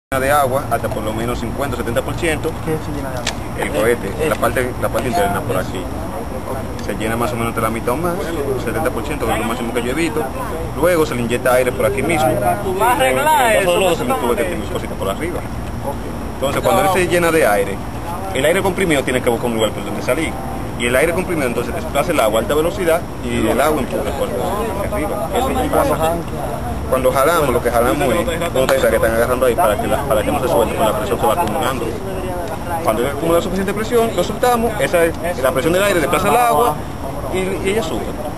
de agua hasta por lo menos 50 o 70%. ¿Qué se llena de agua? El cohete, la parte interna por aquí. Se llena más o menos de la mitad o más, 70%, que es lo máximo que yo evito. Luego se le inyecta aire por aquí mismo. Solo se le tuve que tener cositas por arriba. Entonces cuando él se llena de aire, el aire comprimido tiene que buscar un lugar por donde salir. Y el aire comprimido entonces desplaza el agua a alta velocidad y el agua empuja el cuerpo hacia arriba. Eso es lo que pasa. Cuando jalamos, lo que jalamos es botellas que están agarrando ahí para que no se suelte con la presión que va acumulando. Cuando acumula suficiente presión, lo soltamos, esa es la presión del aire, desplaza el agua y ella sube.